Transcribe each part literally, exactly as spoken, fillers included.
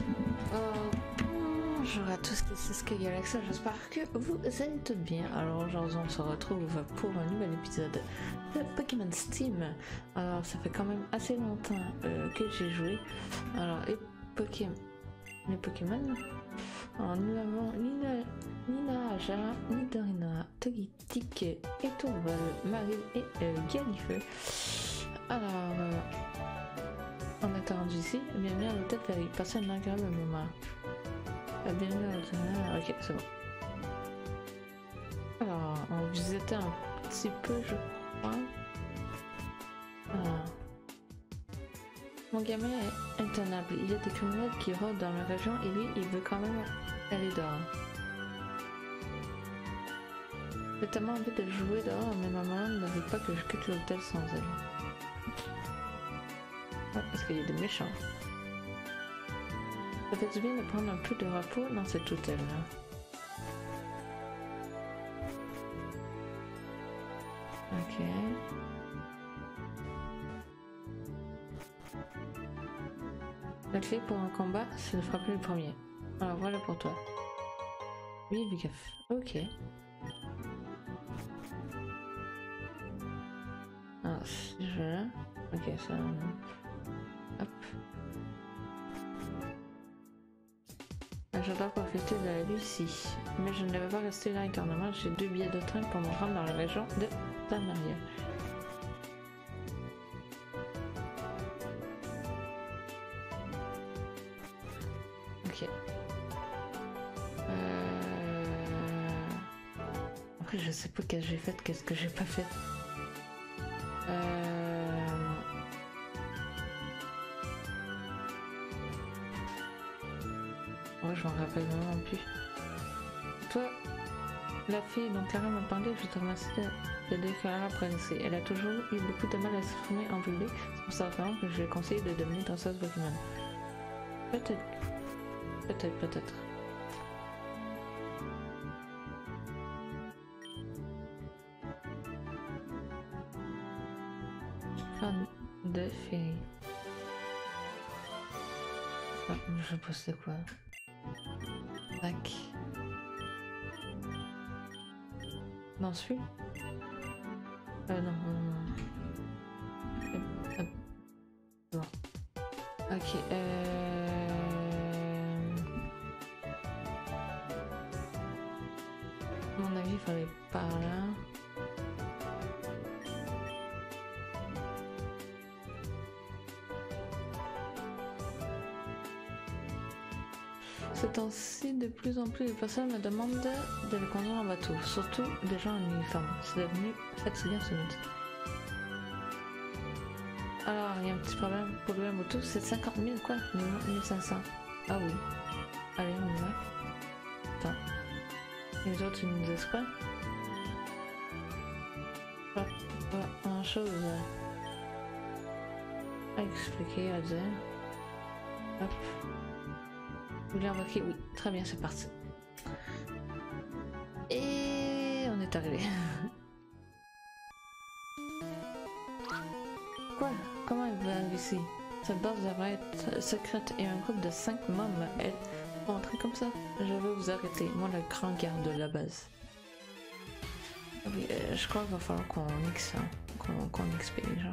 Euh, bonjour à tous, c'est Sky Galaxy, j'espère que vous allez tous bien. Alors aujourd'hui on se retrouve pour un nouvel épisode de Pokémon Steam. Alors ça fait quand même assez longtemps euh, que j'ai joué. Alors et Pokémon, les Pokémon. Alors nous avons Nina, Nina Aja, Nidorina, Togetic, Etourval, Marie et euh, Galifeu. Alors euh, on est rendu ici, bienvenue à l'hôtel Ferry, passez un agréable moment. Bienvenue à l'hôtel, ok c'est bon. Alors on visitait un petit peu je crois. Alors, mon gamin est intenable, il y a des criminels qui rôdent dans la région et lui il veut quand même aller dehors. J'ai tellement envie de jouer dehors mais ma maman ne veut pas que je quitte l'hôtel sans elle. Ouais, parce qu'il y a des méchants. Ça fait du bien de prendre un peu de repos dans cet hôtel-là. Ok. La clé pour un combat, c'est de frapper le premier. Alors voilà pour toi. Oui, Vigaf. Ok. Alors, si je vais là. Ok, ça... Hop. J'adore profiter de la Lucie, mais je ne vais pas rester là éternellement. J'ai deux billets de train pour me rendre dans la région de Tamaria. Ok. Euh... Après, je sais pas qu'est-ce que j'ai fait, qu'est-ce que j'ai pas fait. Euh... Ouais, je m'en rappelle vraiment plus. Toi, la fille dont Clara m'a parlé, je te remercie de, de Clara Princey. Elle a toujours eu beaucoup de mal à s'exprimer en public. C'est pour ça vraiment que je lui conseille de devenir danseuse Pokémon. Peut-être. Peut-être, peut-être. Fan de fée. Ah, je sais pas c'est quoi. Tac. Non, celui Euh, non, non, non. Hop, hop. Bon. Ok, euh... à mon avis, il fallait par là. Ces temps-ci, de plus en plus de personnes me demandent de le conduire en bateau, surtout des gens en uniforme. C'est devenu fatigant ce midi. Alors, il y a un petit problème pour louer un moto, c'est cinquante mille quoi, mille cinq cents. Ah oui. Allez, on y va. Attends. Et les autres, ils nous disent quoi? Pas, pas grand chose à expliquer, à dire. Hop. Vous voulez embarquer? Oui, très bien, c'est parti. Et on est arrivé. Quoi? Comment elle veut arriver ici? Cette base devrait être secrète et un groupe de cinq mômes est entré comme ça. Je veux vous arrêter, moi le grand garde de la base. Oui, euh, je crois qu'il va falloir qu'on X, hein, qu'on qu'on X P les gens.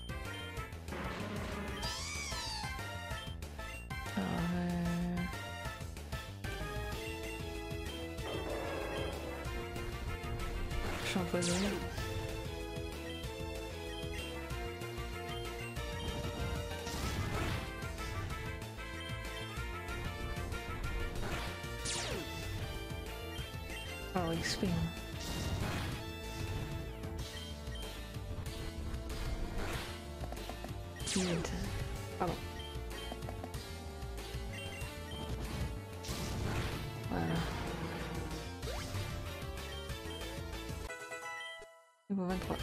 Je suis empoisonnée. Oh, X P. Timide. Pardon. Voilà. Niveau vingt-trois.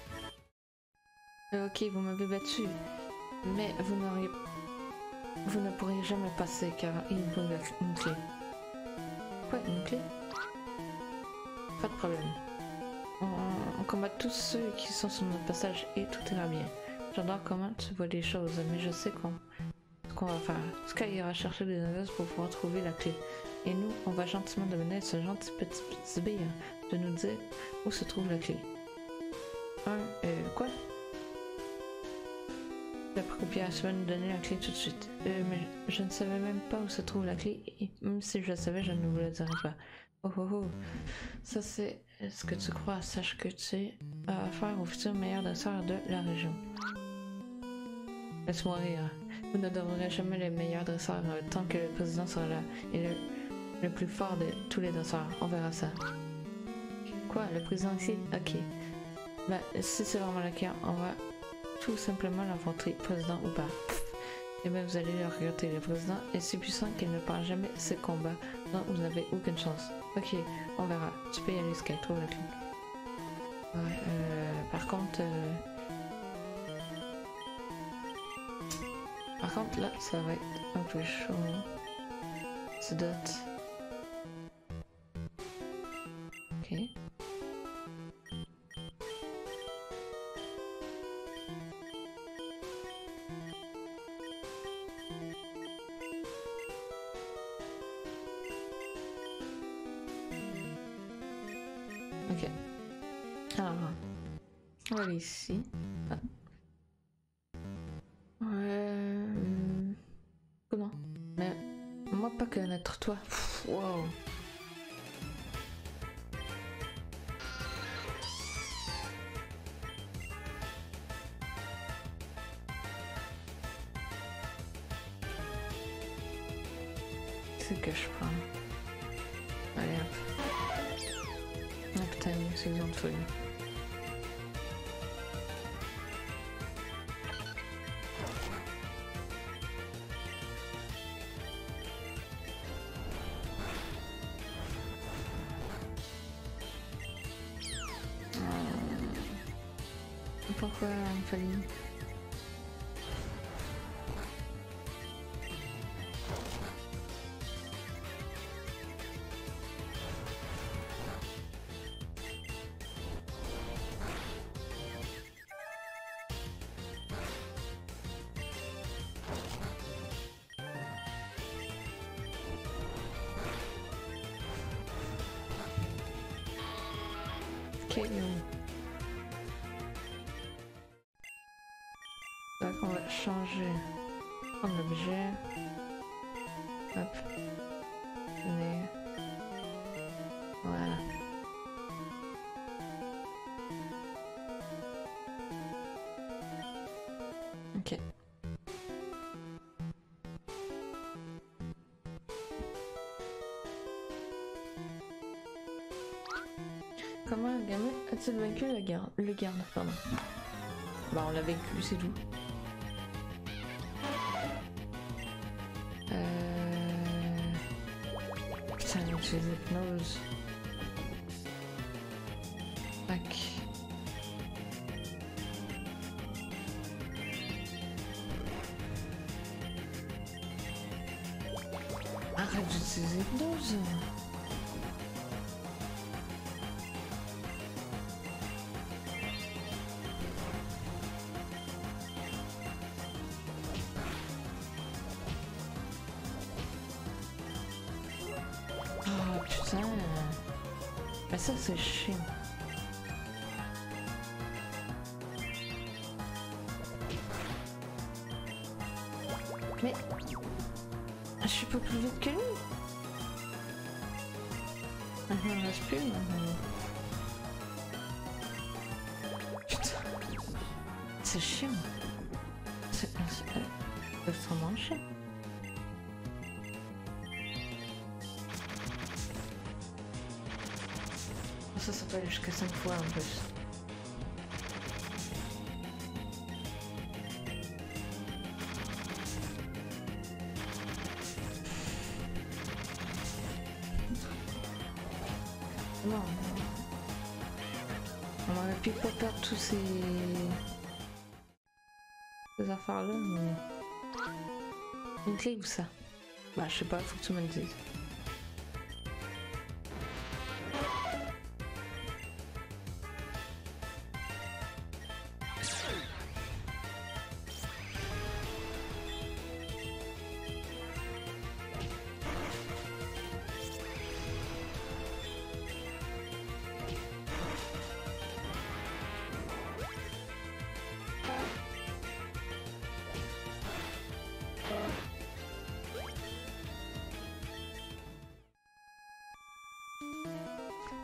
Euh, ok, vous m'avez battu, mais vous n'auriez, vous ne pourriez jamais passer car il vous reste une clé. Quoi, une clé? Pas de problème. On, on combat tous ceux qui sont sur notre passage et tout ira bien. J'adore comment tu vois les choses, mais je sais qu'on ce qu'on va faire. Sky ira chercher des indices pour pouvoir trouver la clé. Et nous, on va gentiment demander à ce gentil petit sbire de nous dire où se trouve la clé. Un, euh, quoi? La croupière va nous donner la clé tout de suite. Euh, mais je ne savais même pas où se trouve la clé, et même si je le savais, je ne vous le dirais pas. Oh oh oh. Ça c'est ce que tu crois. Sache que tu as affaire au futur meilleur danseur de la région. Laisse-moi rire. Vous ne devrez jamais les meilleurs dresseurs euh, tant que le président sera là. Et le, le plus fort de tous les danseurs. On verra ça. Quoi? Le président ici? Ok. Ben, si c'est vraiment le cas, on va tout simplement l'affronter, président ou pas. Et bien vous allez le regretter. Le président est si puissant qu'il ne perd jamais ses combats. Non, vous n'avez aucune chance. Ok, on verra. Tu peux y aller, Sky, trouve la clé. Ouais, euh, par contre... Euh... Par contre, là, ça va être un peu chaud. C'est date. Ok. Ok. Alors, on va aller ici. Ah. Ouais. Hum, comment? Mais moi pas connaître toi. Wow. C'est que je prends. Allez hop. Ah putain, c'est une autre feuille. Pourquoi il fallait... Ok, non. Donc on va changer en objet. Hop. Venez. Voilà. Ok. Comment un gamin a-t-il vaincu le garde? Le garde, pardon. Bah on l'a vaincu, c'est tout. Euh... Putain, j'ai des hypnoses. Tac. Arrête d'utiliser hypnose. Oh putain. Mais ça c'est chiant. Mais je suis pas plus vite que lui. Ah, il m'en reste plus. Putain. C'est chiant. C'est extrêmement chiant. Ça, ça peut aller jusqu'à cinq fois en plus. Non. On aurait pu pas perdre tous ces... ces affaires-là, mais... Une clé ou ça? Bah, je sais pas, faut que tu me le dises.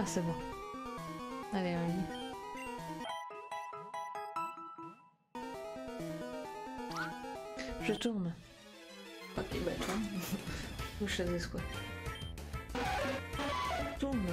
Ah, c'est bon. Allez, un lit. Je tourne. Ok, bah tourne. Vous choisissez quoi? Tourne.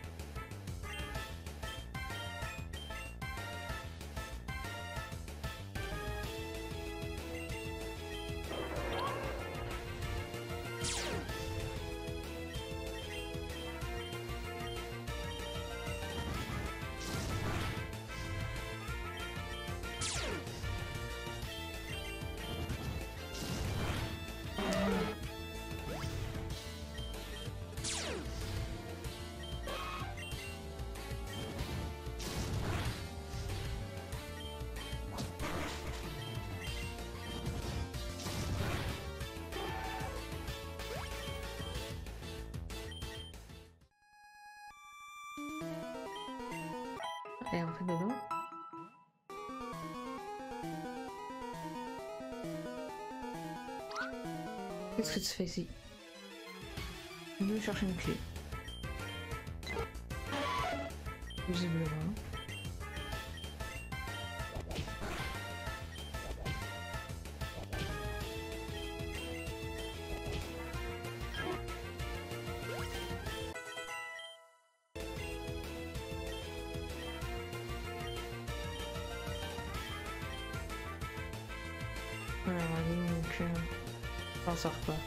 Allez, on fait dodo. Qu'est-ce que tu fais ici? Je vais chercher une clé. Visiblement. Voilà, donc euh, on s'en sort pas.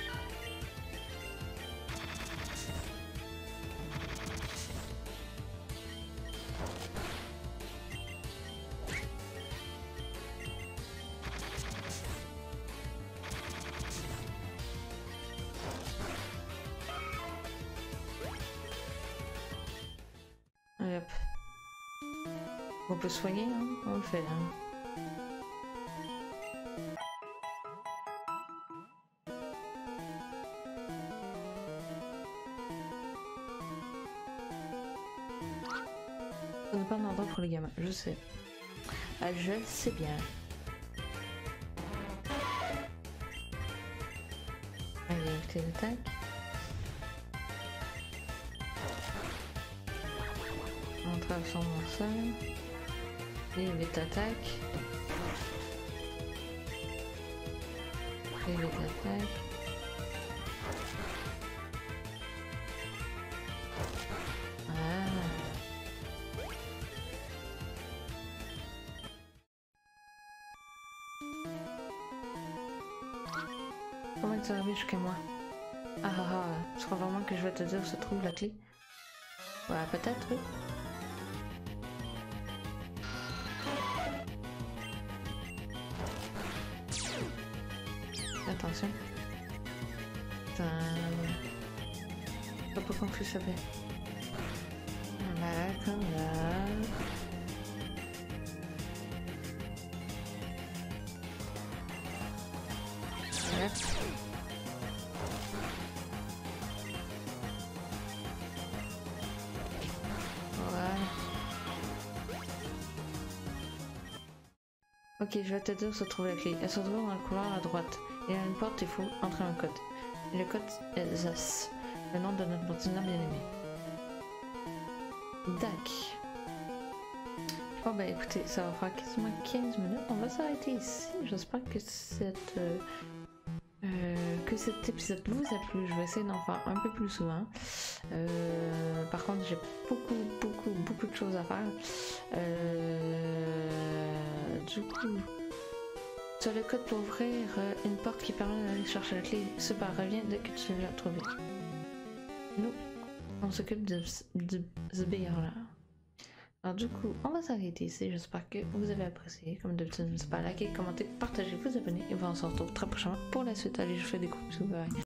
Allez, hop. On peut soigner, hein, on le fait. Hein. Ce n'est pas un endroit pour les gamins, je sais. Ah, je le sais bien. Allez, éviter l'attaque. En traversant mon sol. Et évite l'attaque. Évite l'attaque. Comment tu es arrivé jusqu'à moi? Ah ah ah, tu crois vraiment que je vais te dire où se trouve la clé? Ouais, peut-être, oui. Attention. Putain. Pas pas confus, ça fait. Voilà, comme là. Hop. Voilà. Ok, je vais te dire où se trouve la clé. Elle se trouve dans le couloir à droite. Il y a une porte, il faut entrer un code. Et le code est Zas, le nom de notre partenaire bien-aimé. Dac. Bon bah écoutez, ça va faire quasiment quinze minutes. On va s'arrêter ici. J'espère que cette... Euh, euh, que cet épisode vous a plu. Je vais essayer d'en faire un peu plus souvent. Euh, par contre, j'ai beaucoup, beaucoup, beaucoup de choses à faire. Euh, du coup... Tu as le code pour ouvrir une porte qui permet d'aller chercher la clé. Super, reviens dès que tu l'as trouvé. Nous, on s'occupe de ce là. Alors du coup, on va s'arrêter ici. J'espère que vous avez apprécié. Comme d'habitude, n'hésitez pas à liker, commenter, partager, vous abonner. Et on se retrouve très prochainement pour la suite. Allez, je vous fais des gros bisous. Bye.